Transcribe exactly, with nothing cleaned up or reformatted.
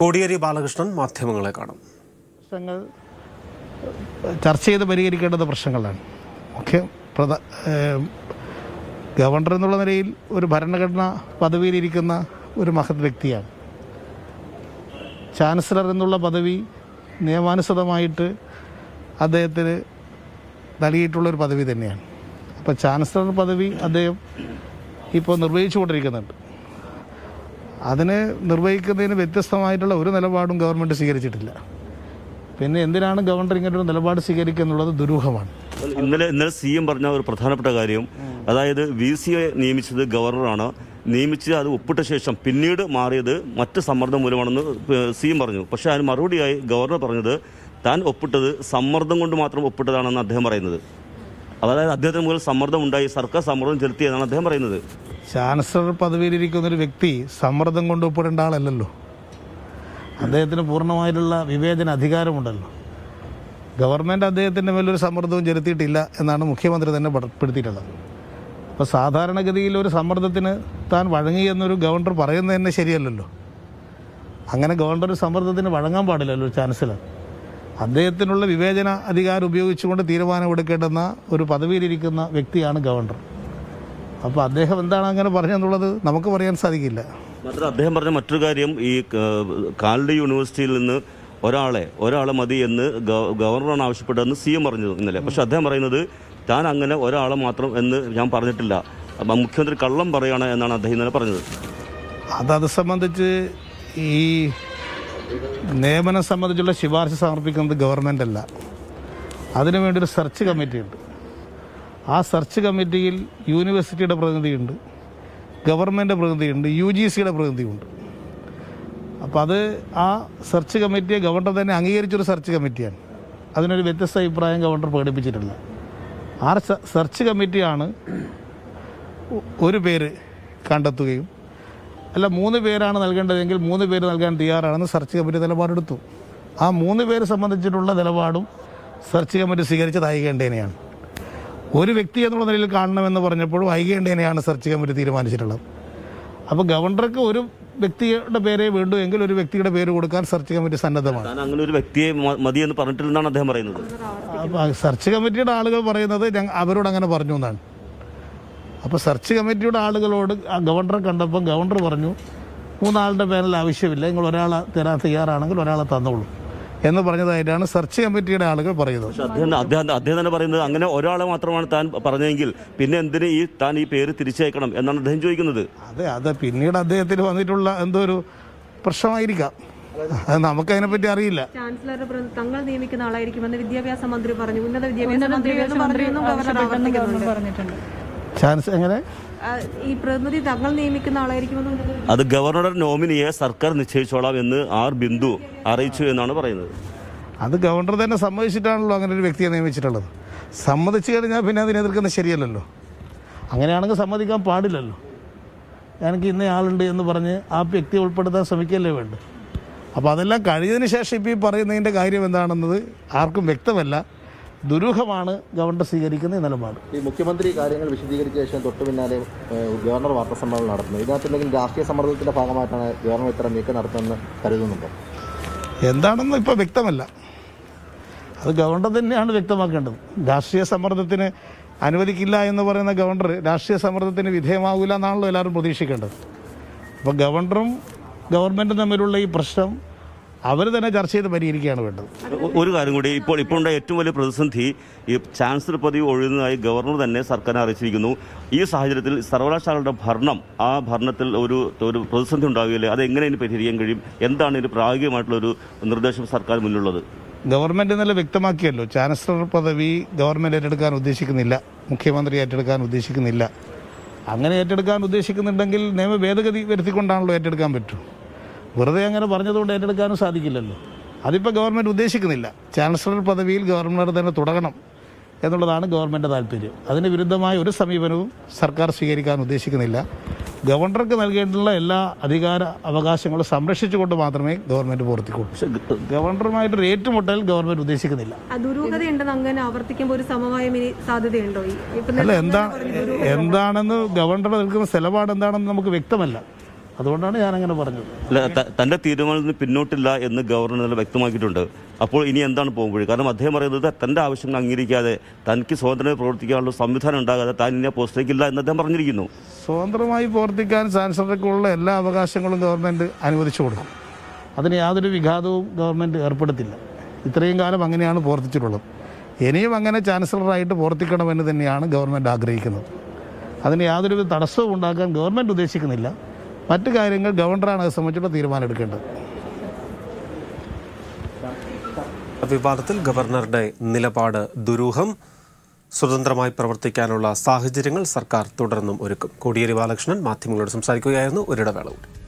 കോടിയേരി ബാലകൃഷ്ണൻ മാധ്യമങ്ങളെ കാണും. പ്രശ്നങ്ങൾ ചർച്ച ചെയ്ത് പരിഹരിക്കേണ്ടത് പ്രശ്നങ്ങളാണ്. മുഖ്യ പ്രധാ ഗവർണർ എന്നുള്ള നിലയിൽ ഒരു ഭരണഘടനാ പദവിയിലിരിക്കുന്ന ഒരു മഹത് വ്യക്തിയാണ്. ചാൻസലർ എന്നുള്ള പദവി നിയമാനുസൃതമായിട്ട് അദ്ദേഹത്തിന് നൽകിയിട്ടുള്ളൊരു പദവി തന്നെയാണ്. അപ്പോൾ ചാൻസലർ പദവി അദ്ദേഹം ഇപ്പോൾ നിർവഹിച്ചു കൊണ്ടിരിക്കുന്നുണ്ട്. അതിനെ നിർവഹിക്കുന്നതിന് വ്യത്യസ്തമായിട്ടുള്ള ഒരു നിലപാടും ഗവൺമെൻറ് സ്വീകരിച്ചിട്ടില്ല. പിന്നെ എന്തിനാണ് ഗവർണർ ഇങ്ങനൊരു നിലപാട് സ്വീകരിക്കുക എന്നുള്ളത് ദുരൂഹമാണ്. ഇന്നലെ ഇന്നലെ സി എം പറഞ്ഞ ഒരു പ്രധാനപ്പെട്ട കാര്യം, അതായത് വി സിയെ നിയമിച്ചത് ഗവർണറാണ്, നിയമിച്ച് അത് ഒപ്പിട്ട ശേഷം പിന്നീട് മാറിയത് മറ്റ് സമ്മർദ്ദം മൂലമാണെന്ന് സി എം പറഞ്ഞു. പക്ഷേ അതിന് മറുപടിയായി ഗവർണർ പറഞ്ഞത് താൻ ഒപ്പിട്ടത് സമ്മർദ്ദം കൊണ്ട് മാത്രം ഒപ്പിട്ടതാണെന്ന് അദ്ദേഹം പറയുന്നത്. അതായത് അദ്ദേഹത്തിന് മുതൽ സമ്മർദ്ദം ഉണ്ടായി, സർക്കാർ സമ്മർദ്ദം ചെലുത്തിയെന്നാണ് അദ്ദേഹം പറയുന്നത്. ചാൻസലർ പദവിയിലിരിക്കുന്ന ഒരു വ്യക്തി സമ്മർദ്ദം കൊണ്ട് ഒപ്പിടേണ്ട ആളല്ലല്ലോ. അദ്ദേഹത്തിന് പൂർണ്ണമായിട്ടുള്ള വിവേചന അധികാരമുണ്ടല്ലോ. ഗവൺമെൻറ് അദ്ദേഹത്തിൻ്റെ മേലൊരു സമ്മർദ്ദവും ചെലുത്തിയിട്ടില്ല എന്നാണ് മുഖ്യമന്ത്രി തന്നെ പെടുത്തിയിട്ടുള്ളത്. അപ്പോൾ സാധാരണഗതിയിൽ ഒരു സമ്മർദ്ദത്തിന് താൻ വഴങ്ങി എന്നൊരു ഗവർണർ പറയുന്നത് തന്നെ ശരിയല്ലല്ലോ. അങ്ങനെ ഗവർണർ ഒരു സമ്മർദ്ദത്തിന് വഴങ്ങാൻ പാടില്ലല്ലോ ചാൻസലർ. അദ്ദേഹത്തിനുള്ള വിവേചന അധികാരം ഉപയോഗിച്ചുകൊണ്ട് തീരുമാനമെടുക്കേണ്ടുന്ന ഒരു പദവിയിലിരിക്കുന്ന വ്യക്തിയാണ് ഗവർണർ. അപ്പോൾ അദ്ദേഹം എന്താണ് അങ്ങനെ പറഞ്ഞെന്നുള്ളത് നമുക്ക് പറയാൻ സാധിക്കില്ല. മാത്രം അദ്ദേഹം പറഞ്ഞ മറ്റൊരു കാര്യം, ഈ കാലടി യൂണിവേഴ്സിറ്റിയിൽ നിന്ന് ഒരാളെ ഒരാളെ മതി എന്ന് ഗവർണറാണ് ആവശ്യപ്പെട്ടതെന്ന് സി എം പറഞ്ഞത് ഇന്നലെ. പക്ഷെ അദ്ദേഹം പറയുന്നത് താൻ അങ്ങനെ ഒരാളെ മാത്രം എന്ന് ഞാൻ പറഞ്ഞിട്ടില്ല, മുഖ്യമന്ത്രി കള്ളം പറയുകയാണ് എന്നാണ് അദ്ദേഹം ഇന്നലെ പറഞ്ഞത്. അതത് സംബന്ധിച്ച് ഈ നിയമനം സംബന്ധിച്ചുള്ള ശുപാർശ സമർപ്പിക്കുന്നത് ഗവൺമെൻറ് അല്ല. അതിനുവേണ്ടി ഒരു സെർച്ച് കമ്മിറ്റിയുണ്ട്. ആ സെർച്ച് കമ്മിറ്റിയിൽ യൂണിവേഴ്സിറ്റിയുടെ പ്രതിനിധിയുണ്ട്, ഗവൺമെൻറ് പ്രതിനിധിയുണ്ട്, യു ജി സിയുടെ പ്രതിനിധിയുണ്ട്. അപ്പോൾ അത് ആ സെർച്ച് കമ്മിറ്റിയെ ഗവർണർ തന്നെ അംഗീകരിച്ചൊരു സെർച്ച് കമ്മിറ്റിയാണ്. അതിനൊരു വ്യത്യസ്ത അഭിപ്രായം ഗവർണർ പ്രകടിപ്പിച്ചിട്ടില്ല. ആ സെർച്ച് കമ്മിറ്റിയാണ് ഒരു പേര് കണ്ടെത്തുകയും അല്ല മൂന്ന് പേരാണ് നൽകേണ്ടതെങ്കിൽ മൂന്ന് പേര് നൽകാൻ തയ്യാറാണെന്ന് സെർച്ച് കമ്മിറ്റി നിലപാടെടുത്തു. ആ മൂന്ന് പേര് സംബന്ധിച്ചിട്ടുള്ള നിലപാടും സെർച്ച് കമ്മിറ്റി സ്വീകരിച്ചത് ഐകകണ്ഠ്യേനയാണ്. ഒരു വ്യക്തി എന്നുള്ള നിലയിൽ കാണണമെന്ന് പറഞ്ഞപ്പോഴും ഐകകണ്ഠ്യേനയാണ് സെർച്ച് കമ്മിറ്റി തീരുമാനിച്ചിട്ടുള്ളത്. അപ്പോൾ ഗവർണർക്ക് ഒരു വ്യക്തിയുടെ പേരെ വേണ്ടു എങ്കിൽ ഒരു വ്യക്തിയുടെ പേര് കൊടുക്കാൻ സെർച്ച് കമ്മിറ്റി സന്നദ്ധമാണ്. അങ്ങനെ ഒരു വ്യക്തിയെ മതി എന്ന് പറഞ്ഞിട്ടില്ലെന്നാണ് അദ്ദേഹം പറയുന്നത്. അപ്പോൾ സെർച്ച് കമ്മിറ്റിയുടെ ആളുകൾ പറയുന്നത് അവരോട് അങ്ങനെ പറഞ്ഞു എന്നാണ്. അപ്പോൾ സെർച്ച് കമ്മിറ്റിയുടെ ആളുകളോട് ഗവർണറെ കണ്ടപ്പോൾ ഗവർണർ പറഞ്ഞു മൂന്നാളുടെ പാനൽ ആവശ്യമില്ല, നിങ്ങൾ ഒരാളെ തരാൻ തയ്യാറാണെങ്കിൽ ഒരാളെ തന്നോളൂ എന്ന് പറഞ്ഞതായിട്ടാണ് സെർച്ച് കമ്മിറ്റിയുടെ ആളുകൾ പറയുന്നത്. അദ്ദേഹം അദ്ദേഹം തന്നെ പറയുന്നത് അങ്ങനെ ഒരാളെ മാത്രമാണ് താൻ പറഞ്ഞതെങ്കിൽ പിന്നെ എന്തിന് ഈ താൻ ഈ പേര് തിരിച്ചയക്കണം എന്നാണ് അദ്ദേഹം ചോദിക്കുന്നത്. അതെ അതെ പിന്നീട് അദ്ദേഹത്തിന് വന്നിട്ടുള്ള എന്തോ ഒരു പ്രശ്നമായിരിക്കാം, അത് നമുക്കതിനെപ്പറ്റി അറിയില്ല. ചാൻസലർ തങ്ങൾ നിയമിക്കുന്ന ആളായിരിക്കുമെന്ന് വിദ്യാഭ്യാസ മന്ത്രി പറഞ്ഞു. ഉന്നത വിദ്യാഭ്യാസ മന്ത്രി പറഞ്ഞിട്ടുണ്ട്. ചാൻസ് എങ്ങനെ ഈ പ്രതിനിധി തങ്ങൾ നിയമിക്കുന്ന ആളായിരിക്കുമെന്ന് അത് ഗവർണറുടെ നോമിനിയെ സർക്കാർ നിശ്ചയിച്ചോളാം എന്ന് ആർ ബിന്ദു അറിയിച്ചു എന്നാണ് പറയുന്നത്. അത് ഗവർണർ തന്നെ സമ്മതിച്ചിട്ടാണല്ലോ അങ്ങനെ ഒരു വ്യക്തിയെ നിയമിച്ചിട്ടുള്ളത്. സമ്മതിച്ചു കഴിഞ്ഞാൽ പിന്നെ അതിനെ എതിർക്കുന്നത് ശരിയല്ലല്ലോ. അങ്ങനെയാണെങ്കിൽ സമ്മതിക്കാൻ പാടില്ലല്ലോ. എനിക്ക് ഇന്ന ആളുണ്ട് എന്ന് പറഞ്ഞ് ആ വ്യക്തിയെ ഉൾപ്പെടുത്താൻ ശ്രമിക്കല്ലേ വേണ്ട. അപ്പോൾ അതെല്ലാം കഴിഞ്ഞതിന് ശേഷം ഇപ്പോൾ ഈ പറയുന്നതിൻ്റെ കാര്യം എന്താണെന്നത് ആർക്കും വ്യക്തമല്ല. ദുരൂഹമാണ് ഗവർണർ സ്വീകരിക്കുന്ന നിലപാട്. ഈ മുഖ്യമന്ത്രി കാര്യങ്ങൾ വിശദീകരിച്ച ശേഷം തൊട്ടു പിന്നാലെ ഗവർണർ വാർത്താ സമ്മേളനം നടത്തുന്നു. ഇതിനകത്ത് എന്തെങ്കിലും രാഷ്ട്രീയ സമ്മർദ്ദത്തിൻ്റെ ഭാഗമായിട്ടാണ് ഗവർണർ ഇത്തരം നീക്കം നടത്തുമെന്ന് കരുതുന്നുണ്ടോ? എന്താണെന്ന് ഇപ്പോൾ വ്യക്തമല്ല. അത് ഗവർണർ തന്നെയാണ് വ്യക്തമാക്കേണ്ടത്. രാഷ്ട്രീയ സമ്മർദ്ദത്തിന് അനുവദിക്കില്ല എന്ന് പറയുന്ന ഗവർണർ രാഷ്ട്രീയ സമ്മർദ്ദത്തിന് വിധേയമാകില്ല എന്നാണല്ലോ എല്ലാവരും പ്രതീക്ഷിക്കേണ്ടത്. അപ്പോൾ ഗവർണറും ഗവൺമെൻറ്റും തമ്മിലുള്ള ഈ പ്രശ്നം അവർ തന്നെ ചർച്ച ചെയ്ത് പരിഹരിക്കുകയാണ് വേണ്ടത്. ഒരു കാര്യം കൂടി, ഇപ്പോൾ ഇപ്പോൾ ഉണ്ടായ ഏറ്റവും വലിയ പ്രതിസന്ധി ഈ ചാൻസലർ പദവി ഒഴിയുന്നതായി ഗവർണർ തന്നെ സർക്കാരിനെ അറിയിച്ചിരിക്കുന്നു. ഈ സാഹചര്യത്തിൽ സർവകലാശാലയുടെ ഭരണം, ആ ഭരണത്തിൽ ഒരു ഒരു പ്രതിസന്ധി ഉണ്ടാവുകയില്ലേ? അത് എങ്ങനെ ഇനി പരിഹരിക്കാൻ കഴിയും? എന്താണ് ഇതിന് പ്രായോഗികമായിട്ടുള്ളൊരു നിർദ്ദേശം സർക്കാർ മുന്നിലുള്ളത്? ഗവൺമെൻറ് ഇന്നലെ വ്യക്തമാക്കിയല്ലോ, ചാൻസലർ പദവി ഗവൺമെൻറ് ഏറ്റെടുക്കാൻ ഉദ്ദേശിക്കുന്നില്ല, മുഖ്യമന്ത്രി ഏറ്റെടുക്കാൻ ഉദ്ദേശിക്കുന്നില്ല. അങ്ങനെ ഏറ്റെടുക്കാൻ ഉദ്ദേശിക്കുന്നുണ്ടെങ്കിൽ നിയമ ഭേദഗതി വരുത്തിക്കൊണ്ടാണല്ലോ ഏറ്റെടുക്കാൻ പറ്റൂ. വെറുതെ അങ്ങനെ പറഞ്ഞതുകൊണ്ട് ഏറ്റെടുക്കാനും സാധിക്കില്ലല്ലോ. അതിപ്പോൾ ഗവൺമെൻറ് ഉദ്ദേശിക്കുന്നില്ല. ചാൻസലർ പദവിയിൽ ഗവർണർ തന്നെ തുടരണം എന്നുള്ളതാണ് ഗവൺമെൻറ് താല്പര്യം. അതിന് വിരുദ്ധമായ ഒരു സമീപനവും സർക്കാർ സ്വീകരിക്കാൻ ഉദ്ദേശിക്കുന്നില്ല. ഗവർണർക്ക് നൽകേണ്ടുള്ള എല്ലാ അധികാര അവകാശങ്ങളും സംരക്ഷിച്ചുകൊണ്ട് മാത്രമേ ഗവൺമെൻറ് പ്രവർത്തിക്കൂ. ഗവർണറുമായിട്ടൊരു ഏറ്റുമുട്ടൽ ഗവൺമെൻറ് ഉദ്ദേശിക്കുന്നില്ല. അല്ല, എന്താ എന്താണെന്ന് ഗവർണർ നിൽക്കുന്ന നിലപാട് എന്താണെന്ന് നമുക്ക് വ്യക്തമല്ല. അതുകൊണ്ടാണ് ഞാനങ്ങനെ പറഞ്ഞത്. അല്ല, ത- തന്റെ തീരുമാനത്തിന് പിന്നോട്ടില്ല എന്ന് ഗവർണർ ഇന്നലെ വ്യക്തമാക്കിയിട്ടുണ്ട്. അപ്പോൾ ഇനി എന്താണ് പോകുമ്പോഴേ? കാരണം അദ്ദേഹം പറയുന്നത് തന്റെ ആവശ്യങ്ങൾ അംഗീകരിക്കാതെ തനിക്ക് സ്വതന്ത്രമായി പ്രവർത്തിക്കാനുള്ള സംവിധാനം ഉണ്ടാകാതെ താൻ ഇനി ആ പോസ്റ്റിലേക്കില്ല എന്ന് അദ്ദേഹം പറഞ്ഞിരിക്കുന്നു. സ്വതന്ത്രമായി പ്രവർത്തിക്കാൻ ചാൻസലർക്കുള്ള എല്ലാ അവകാശങ്ങളും ഗവൺമെൻറ് അനുവദിച്ചു കൊടുക്കും. അതിന് യാതൊരു വിഘാതവും ഗവൺമെൻറ് ഏർപ്പെടുത്തില്ല. ഇത്രയും കാലം അങ്ങനെയാണ് പ്രവർത്തിച്ചിട്ടുള്ളത്. ഇനിയും അങ്ങനെ ചാൻസലറായിട്ട് പ്രവർത്തിക്കണമെന്ന് തന്നെയാണ് ഗവൺമെൻറ് ആഗ്രഹിക്കുന്നത്. അതിന് യാതൊരു തടസ്സവും ഉണ്ടാക്കാൻ ഗവൺമെൻറ് ഉദ്ദേശിക്കുന്നില്ല. മറ്റു കാര്യങ്ങൾ ഗവർണറാണ് അത് സംബന്ധിച്ചുള്ള തീരുമാനം എടുക്കേണ്ടത്. വിവാദത്തിൽ ഗവർണറുടെ നിലപാട് ദുരൂഹം. സ്വതന്ത്രമായി പ്രവർത്തിക്കാനുള്ള സാഹചര്യങ്ങൾ സർക്കാർ തുടർന്നും ഒരുക്കും. കോടിയേരി ബാലകൃഷ്ണൻ മാധ്യമങ്ങളോട് സംസാരിക്കുകയായിരുന്നു. ഒരിടവേള കൂടി.